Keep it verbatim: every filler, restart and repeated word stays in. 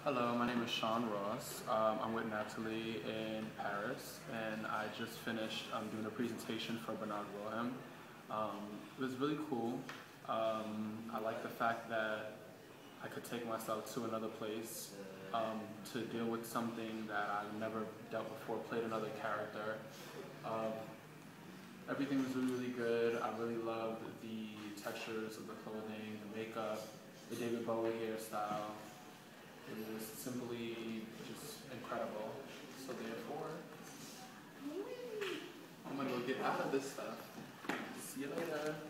Hello, my name is Shaun Ross. Um, I'm with Nathalie in Paris, and I just finished um, doing a presentation for bernharD Wilhelm. Um, it was really cool. Um, I like the fact that I could take myself to another place um, to deal with something that I've never dealt before, played another character. Um, everything was really, really good. I really loved the textures of the clothing, the makeup, the David Bowie hairstyle. It was simply just incredible. So therefore, I'm gonna go get out of this stuff. See you later.